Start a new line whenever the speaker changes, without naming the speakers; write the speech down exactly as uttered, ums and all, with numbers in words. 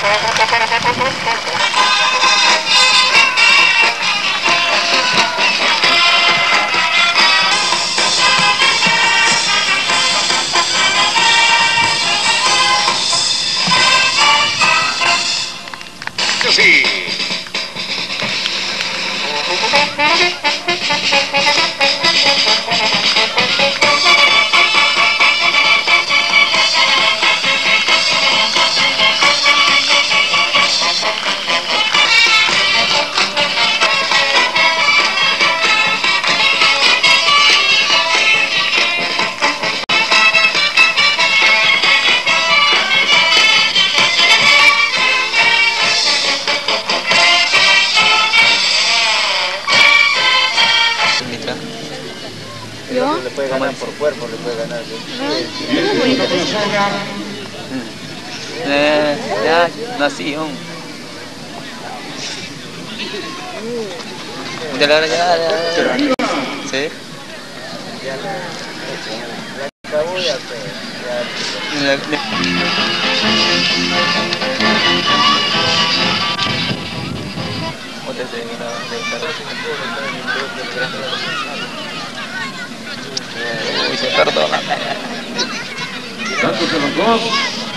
Sí.
¿Yo?
Le puede ganar por cuerpo, le puede ganar.
Eh, ya, nasi hong. Udah lah, ya, ya. Sí.
La acabó ya, ya.
Udah sih, udah, udah. Bisa tertolak.
Satu, dua,